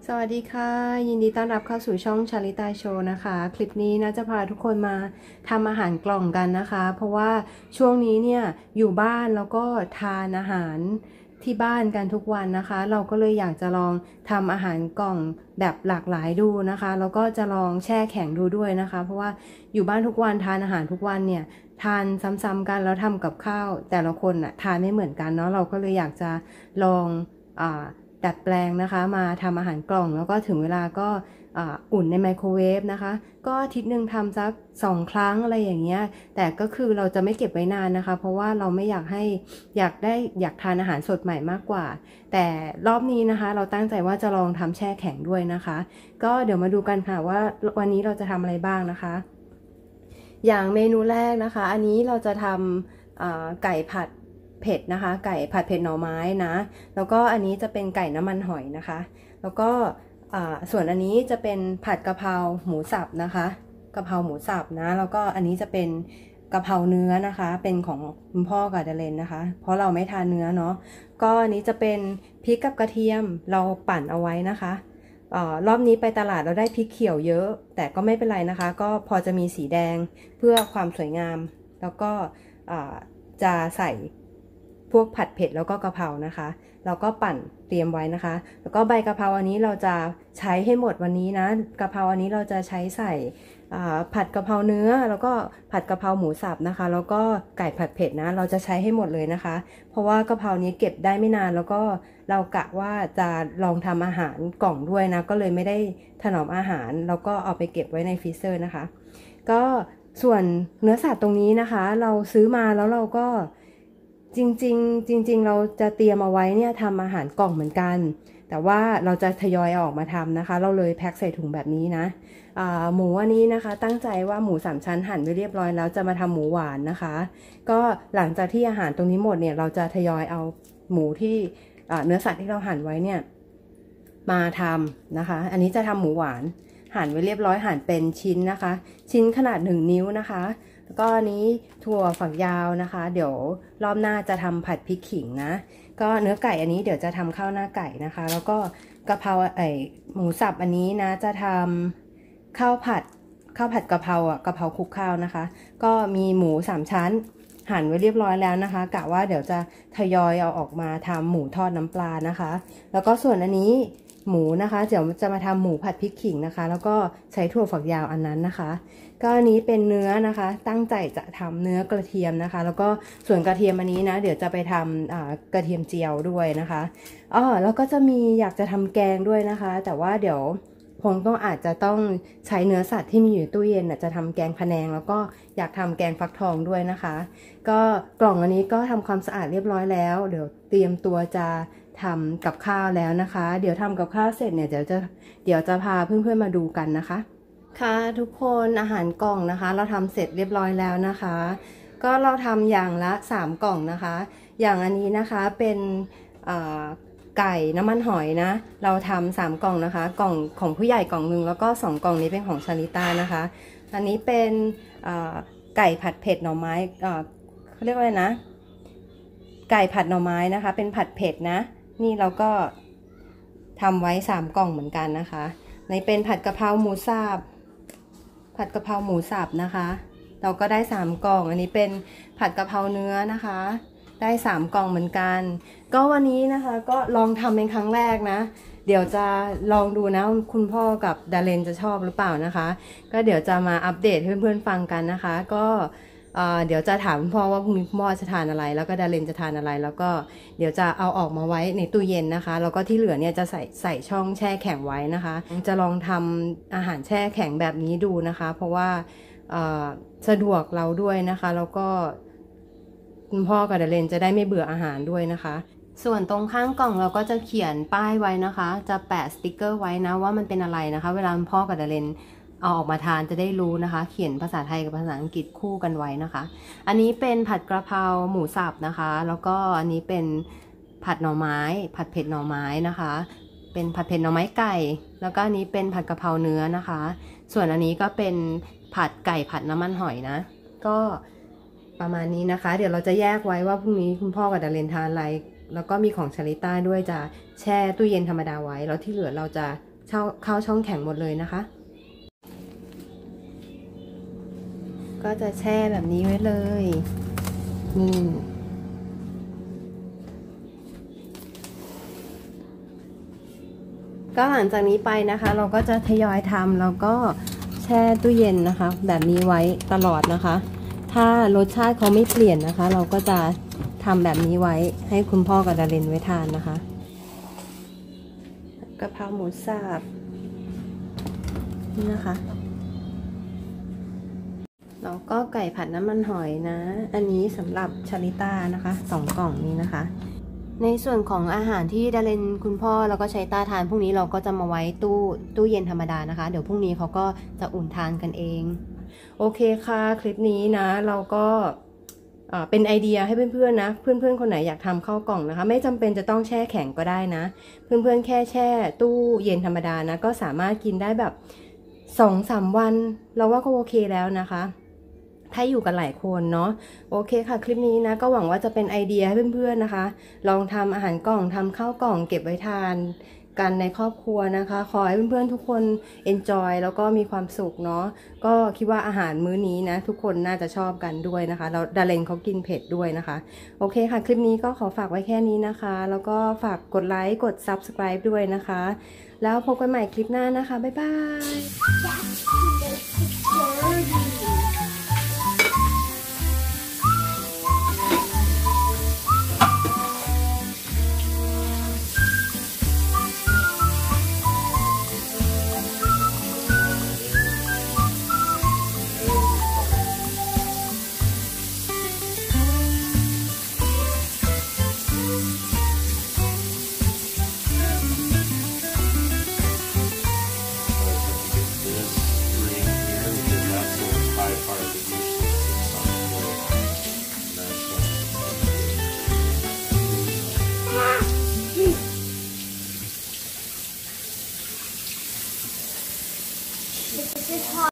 สวัสดีค่ะยินดีต้อนรับเข้าสู่ช่องชาลิตาโชว์นะคะคลิปนี้นะจะพาทุกคนมาทำอาหารกล่องกันนะคะเพราะว่าช่วงนี้เนี่ยอยู่บ้านแล้วก็ทานอาหารที่บ้านกันทุกวันนะคะเราก็เลยอยากจะลองทำอาหารกล่องแบบหลากหลายดูนะคะแล้วก็จะลองแช่แข็งดูด้วยนะคะเพราะว่าอยู่บ้านทุกวันทานอาหารทุกวันเนี่ยทานซ้ำๆกันแล้วทำกับข้าวแต่ละคนน่ะทานไม่เหมือนกันเนาะเราก็เลยอยากจะลองดัดแปลงนะคะมาทำอาหารกล่องแล้วก็ถึงเวลาก็อุ่นในไมโครเวฟนะคะก็อาทิตย์หนึ่งทำสัก2 ครั้งอะไรอย่างเงี้ยแต่ก็คือเราจะไม่เก็บไว้นานนะคะเพราะว่าเราไม่อยากให้อยากทานอาหารสดใหม่มากกว่าแต่รอบนี้นะคะเราตั้งใจว่าจะลองทำแช่แข็งด้วยนะคะก็เดี๋ยวมาดูกันค่ะว่าวันนี้เราจะทำอะไรบ้างนะคะอย่างเมนูแรกนะคะอันนี้เราจะทำไก่ผัดเผ็ดนะคะไก่ผัดเผ็ดหน่อไม้นะแล้วก็อันนี้จะเป็นไก่น้ำมันหอยนะคะแล้วก็ส่วนอันนี้จะเป็นผัดกะเพราหมูสับนะคะกะเพราหมูสับนะแล้วก็อันนี้จะเป็นกะเพราเนื้อนะคะเป็นของคุณพ่อกับเดลนนะคะเพราะเราไม่ทานเนื้อเนาะก็อันนี้จะเป็นพริกกับกระเทียมเราปั่นเอาไว้นะคะรอบนี้ไปตลาดเราได้พริกเขียวเยอะแต่ก็ไม่เป็นไรนะคะก็พอจะมีสีแดงเพื่อความสวยงามแล้วก็จะใส่พวกผัดเผ็ดแล้วก็กะเพรานะคะเราก็ปั่นเตรียมไว้นะคะแล้วก็ใบกะเพราอันนี้เราจะใช้ให้หมดวันนี้นะกะเพราอันนี้เราจะใช้ใส่ผัดกะเพราเนื้อแล้วก็ผัดกะเพราหมูสับนะคะแล้วก็ไก่ผัดเผ็ดนะเราจะใช้ให้หมดเลยนะคะเพราะว่ากะเพรานี้เก็บได้ไม่นานแล้วก็เรากะว่าจะลองทำอาหารกล่องด้วยนะก็เลยไม่ได้ถนอมอาหารแล้วก็เอาไปเก็บไว้ในฟรีเซอร์นะคะก็ส่วนเนื้อสัตว์ตรงนี้นะคะเราซื้อมาแล้วเราก็จริงเราจะเตรียมเอาไว้เนี่ยทำอาหารกล่องเหมือนกันแต่ว่าเราจะทยอยออกมาทำนะคะเราเลยแพ็คใส่ถุงแบบนี้นะหมูอันนี้นะคะตั้งใจว่าหมู3 ชั้นหั่นไว้เรียบร้อยแล้วจะมาทำหมูหวานนะคะก็หลังจากที่อาหารตรงนี้หมดเนี่ยเราจะทยอยเอาหมูที่เนื้อสัตว์ที่เราหั่นไว้เนี่ยมาทำนะคะอันนี้จะทำหมูหวานหั่นไว้เรียบร้อยหั่นเป็นชิ้นนะคะชิ้นขนาด1 นิ้วนะคะแล้วก็อันนี้ถั่วฝักยาวนะคะเดี๋ยวรอบหน้าจะทำผัดพริกขิงนะก็เนื้อไก่อันนี้เดี๋ยวจะทำข้าวหน้าไก่นะคะแล้วก็กะเพราหมูสับอันนี้นะจะทำข้าวผัดกะเพรากะเพราคลุกข้าวนะคะก็มีหมู3 ชั้นหั่นไว้เรียบร้อยแล้วนะคะกะว่าเดี๋ยวจะทยอยเอาออกมาทำหมูทอดน้ำปลานะคะแล้วก็ส่วนอันนี้หมูนะคะเดี๋ยวจะมาทำหมูผัดพริกขิงนะคะแล้วก็ใช้ถั่วฝักยาวอันนั้นนะคะก็อันนี้เป็นเนื้อนะคะตั้งใจจะทำเนื้อกระเทียมนะคะแล้วก็ส่วนกระเทียมอันนี้นะเดี๋ยวจะไปทำกระเทียมเจียวด้วยนะคะแล้วก็จะมีอยากจะทำแกงด้วยนะคะแต่ว่าเดี๋ยวคงอาจจะต้องใช้เนื้อสัตว์ที่มีอยู่ตู้เย็นจะทำแกงพะแนงแล้วก็อยากทำแกงฟักทองด้วยนะคะก็กล่องอันนี้ก็ทำความสะอาดเรียบร้อยแล้วเดี๋ยวเตรียมตัวจะทำกับข้าวแล้วนะคะเดี๋ยวทำกับข้าวเสร็จเนี่ยเดี๋ยวจะพาเพื่อนๆมาดูกันนะคะค่ะทุกคนอาหารกล่องนะคะเราทำเสร็จเรียบร้อยแล้วนะคะก็เราทำอย่างละ3 กล่องนะคะอย่างอันนี้นะคะเป็นไก่น้ำมันหอยนะเราทำ3 กล่องนะคะกล่องของผู้ใหญ่กล่องนึงแล้วก็2 กล่องนี้เป็นของชาลิตานะคะอันนี้เป็นไก่ผัดเผ็ดหน่อไม้เขาเรียกว่าอะไรนะไก่ผัดหน่อไม้นะคะเป็นผัดเผ็ดนะนี่เราก็ทำไว้3 กล่องเหมือนกันนะคะในเป็นผัดกะเพราหมูสับนะคะเราก็ได้3 กล่องอันนี้เป็นผัดกะเพราเนื้อนะคะได้3 กล่องเหมือนกันก็วันนี้นะคะก็ลองทำเป็นครั้งแรกนะเดี๋ยวจะลองดูนะคุณพ่อกับดาเลนจะชอบหรือเปล่านะคะก็เดี๋ยวจะมาอัปเดตให้เพื่อนๆฟังกันนะคะก็เดี๋ยวจะถามพ่อว่าพรุ่งนี้พ่อจะทานอะไรแล้วก็ดาเลนจะทานอะไรแล้วก็เดี๋ยวจะเอาออกมาไว้ในตู้เย็นนะคะแล้วก็ที่เหลือเนี่ยจะใส่ช่องแช่แข็งไว้นะคะจะลองทำอาหารแช่แข็งแบบนี้ดูนะคะเพราะว่าสะดวกเราด้วยนะคะแล้วก็คุณพ่อกับดาเลนจะได้ไม่เบื่ออาหารด้วยนะคะส่วนตรงข้างกล่องเราก็จะเขียนป้ายไว้นะคะจะแปะสติกเกอร์ไว้นะว่ามันเป็นอะไรนะคะเวลาพ่อกับดาเลนเอาออกมาทานจะได้รู้นะคะเขียนภาษาไทยกับภาษาอังกฤษคู่กันไว้นะคะอันนี้เป็นผัดกระเพราหมูสับนะคะแล้วก็อันนี้เป็นผัดหน่อไม้ผัดเผ็ดหน่อไม้นะคะเป็นผัดเผ็ดหน่อไม้ไก่แล้วก็อันนี้เป็นผัดกระเพราเนื้อนะคะส่วนอันนี้ก็เป็นผัดไก่ผัดน้ำมันหอยนะก็ประมาณนี้นะคะเดี๋ยวเราจะแยกไว้ว่าพรุ่งนี้คุณพ่อกับดาเลนทานอะไรแล้วก็มีของชาลิต้าด้วยจะแช่ตู้เย็นธรรมดาไว้แล้วที่เหลือเราจะเข้าช่องแข็งหมดเลยนะคะ ก็จะแช่แบบนี้ไว้เลยนี่ก็หลังจากนี้ไปนะคะเราก็จะทยอยทำแล้วก็แช่ตู้เย็นนะคะแบบนี้ไว้ตลอดนะคะถ้ารสชาติเขาไม่เปลี่ยนนะคะเราก็จะทำแบบนี้ไว้ให้คุณพ่อกับดารินไว้ทานนะคะกะเพราหมูสับนี่นะคะแล้วก็ไก่ผัดน้ำมันหอยนะอันนี้สำหรับชาลิต้านะคะ2 กล่องนี้นะคะในส่วนของอาหารที่ดารินคุณพ่อแล้วก็ชาลิต้าทานพรุ่งนี้เราก็จะมาไว้ตู้เย็นธรรมดานะคะเดี๋ยวพรุ่งนี้เขาก็จะอุ่นทานกันเองโอเคค่ะคลิปนี้นะเราก็เป็นไอเดียให้เพื่อนๆนะเพื่อนๆคนไหนอยากทำข้าวกล่องนะคะไม่จำเป็นจะต้องแช่แข็งก็ได้นะเพื่อนๆแค่แช่ตู้เย็นธรรมดานะก็สามารถกินได้แบบ2-3 วันเราว่าก็โอเคแล้วนะคะถ้าอยู่กันหลายคนเนาะโอเคค่ะคลิปนี้นะก็หวังว่าจะเป็นไอเดียให้เพื่อนๆนะคะลองทำอาหารกล่องทำข้าวกล่องเก็บไว้ทานกันในครอบครัวนะคะขอให้เพื่อนๆทุกคน enjoy แล้วก็มีความสุขเนาะก็คิดว่าอาหารมื้อนี้นะทุกคนน่าจะชอบกันด้วยนะคะแล้วดาเลนเขากินเผ็ดด้วยนะคะโอเคค่ะคลิปนี้ก็ขอฝากไว้แค่นี้นะคะแล้วก็ฝากกดไลค์กด subscribe ด้วยนะคะแล้วพบกันใหม่คลิปหน้านะคะบ๊ายบาย This is hot.